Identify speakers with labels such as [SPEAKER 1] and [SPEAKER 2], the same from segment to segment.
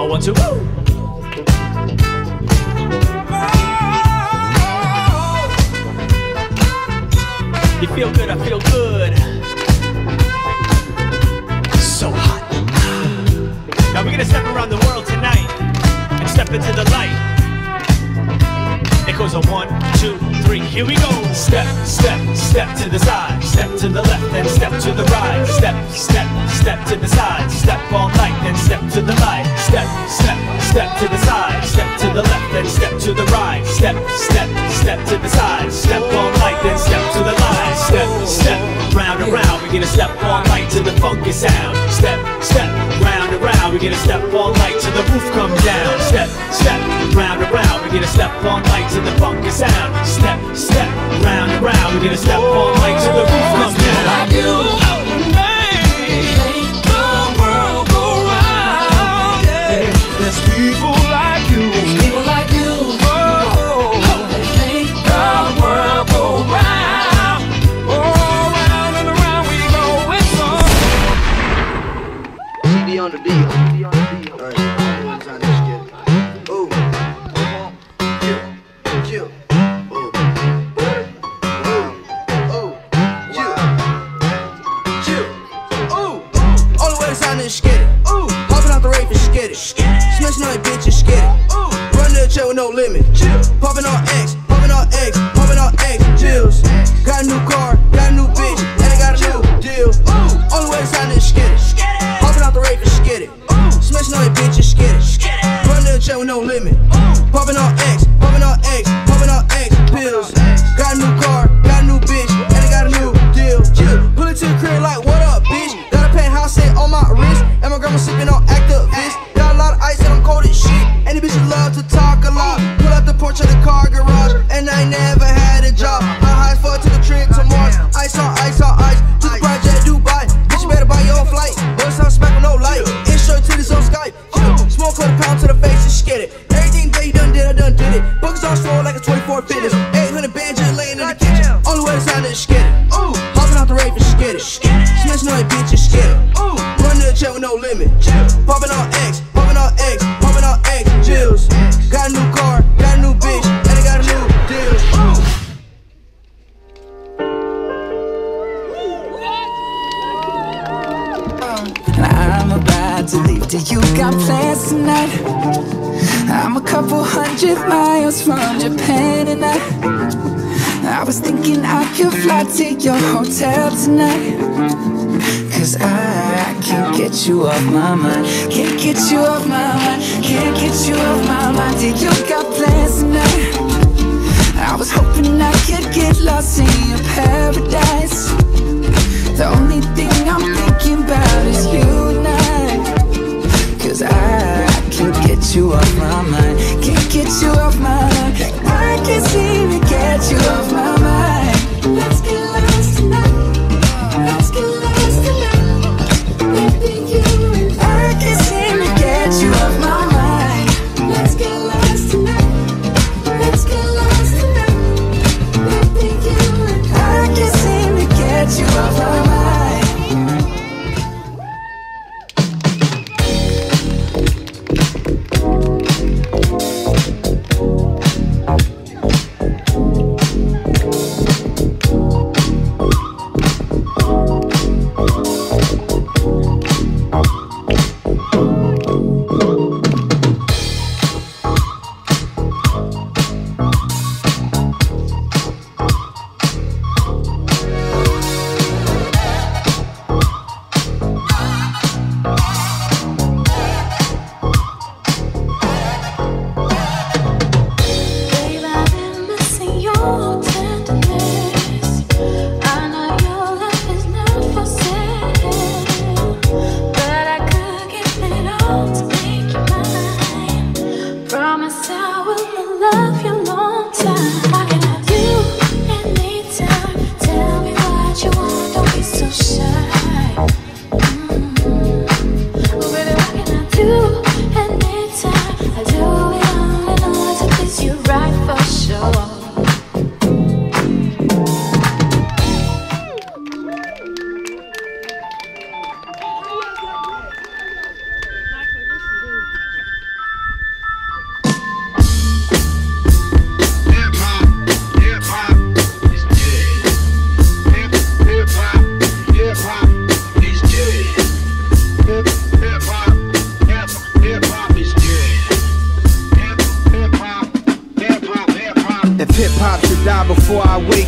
[SPEAKER 1] 1, 2. Woo! You feel good, I feel good. So hot. Now we're gonna step around the world tonight and step into the light. It goes on 1, 2, 3, here we go. Step, step, step to the side. Step to the left, then step to the right. Step, step, step to the side. Step all night, then step to the light. Step, step, step to the side. Step to the left, then step to the right. Step, step, step to the side. Step all night, then step to the light. Step, step, round and round. We're gonna step all night to the funky sound. Step, step, round and round. We're gonna step all night till the roof comes down. Step, step, round and round. We're gonna step all night to the funky sound. Step, step, round and round. We're gonna step all night till the roof comes down. Like you, make the world go round. Yeah. There's people like you. People like you. Oh, make the world go round. Oh, round and around we go. It's on.
[SPEAKER 2] CD on the deal.
[SPEAKER 3] No limit. Popping on X, popping on X, popping on X, Jills. Got a new car, got a new bitch, and I got a new deal. Only way to sign this skid it. Popping out the rave and skid it. Smashing on that bitch and skid it. Run to the check with no limit. Popping on X, popping on X, popping on X, pills. Got a new car, got a new bitch, and I got a new deal. Pull it to the crib like, what up, bitch? Got a penthouse set on my wrist, and my grandma sipping on Actavis. Got a lot of ice and I'm cold as shit. And the bitches love to talk a lot. Pull out the porch of the car garage, and I never had a job. I high as fuck to the trip to Mars. Ice on ice on ice. To the project Dubai. Bitch, you better buy your own flight. Boys sound smack with no light. Intro to this on Skype. Smoke a pound to the face and skid it. Everything that you done did, I done did it. Buckets on swole like a 24 fitness. 800 bands just laying in the kitchen. Only way to sign is skid it. Hopping out the rave and skid it. Smashing on that bitch and skid it. Run to the check with no limit. Popping on X, popping on X, popping on X, Jills. Got a new car, got a new bitch, and I got a new deal.
[SPEAKER 4] And I'm about to leave. Do you got plans tonight? I'm a couple 100 miles from Japan and I was thinking I could fly to your hotel tonight. Cause I can't get you off my mind. Can't get you off my mind. Can't get you off my mind. Do you got plans tonight? I was hoping I could get lost in your paradise. The only thing I'm thinking about is you and I. Cause I can't get you off my mind. Can't get you off my mind. I can't seem to get you off my mind. Let's get lost tonight. Let's get lost tonight. Baby, you and I can't seem to get you off my mind. Let's get lost tonight. Let's get lost tonight. Baby, you and I can't seem to get you off my mind.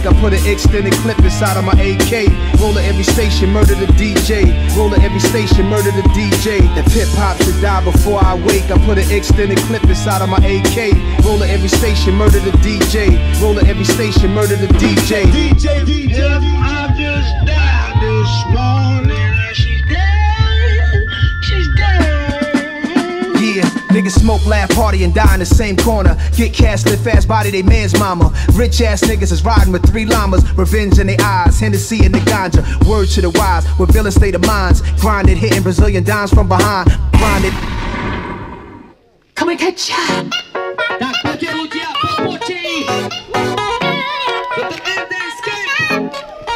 [SPEAKER 3] wake, I put an extended clip inside of my AK. Roll at every station, murder the DJ. Roll at every station, murder the DJ. If hip-hop should die before I wake, I put an extended clip inside of my AK. Roll at every station, murder the DJ. Roll at every station, murder the DJ.
[SPEAKER 2] If I just died this morning and she's dead, she's dead.
[SPEAKER 3] Yeah, niggas smoke, laugh, party, and die in the same corner. Get cash, live fast, body they man's mama. Rich ass niggas is riding with 3 llamas. Revenge in their eyes, Hennessy in the ganja. Word to the wise, with villain state of minds. Grinded, hitting Brazilian dimes from behind. Grinded.
[SPEAKER 4] Come and catch ya.
[SPEAKER 2] Tak poďte ľudia, poďte! Toto MD Escape!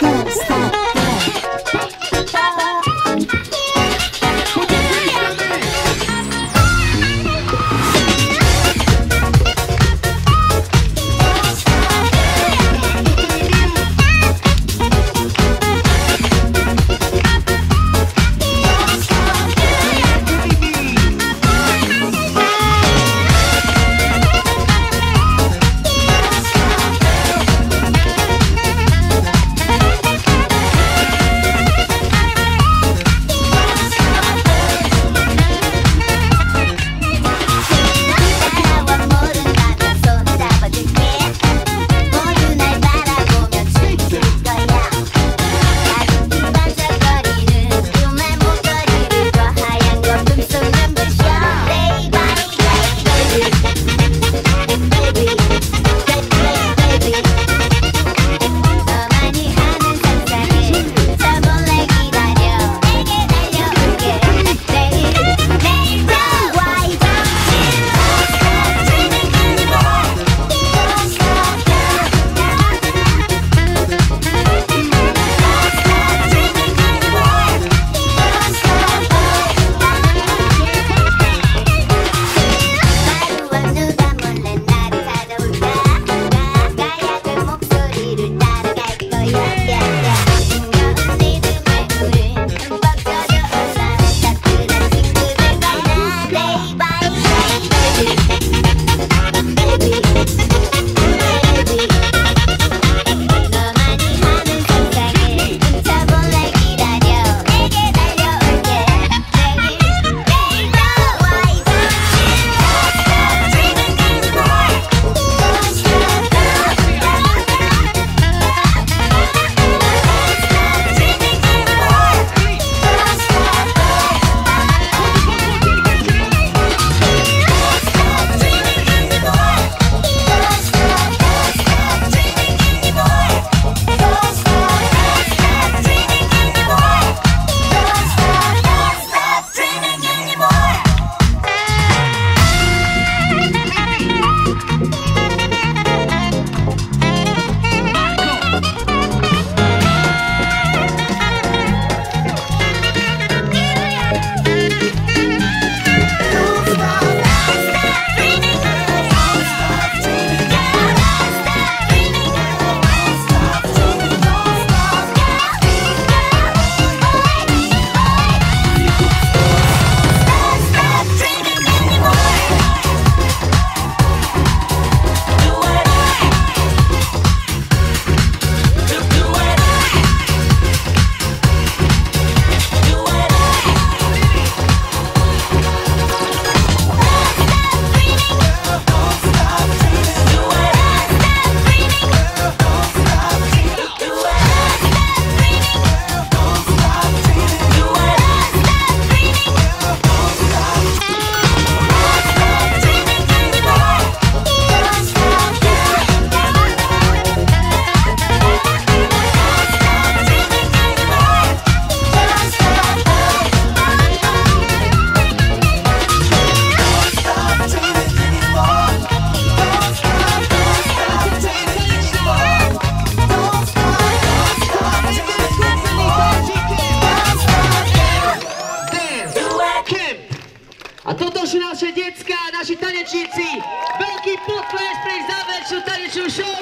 [SPEAKER 5] tanečníci, veľký potlesk pre ich záverečnú tanečnú show.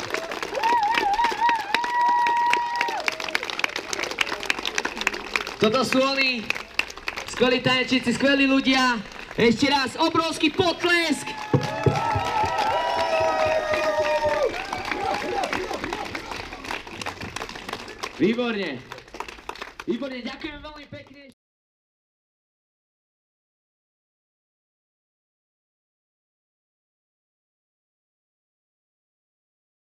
[SPEAKER 5] Toto sú oni, skvelí tanečníci, skvelí ľudia. Ešte raz obrovský potlesk. Výborne. Výborne, ďakujem veľmi pekne.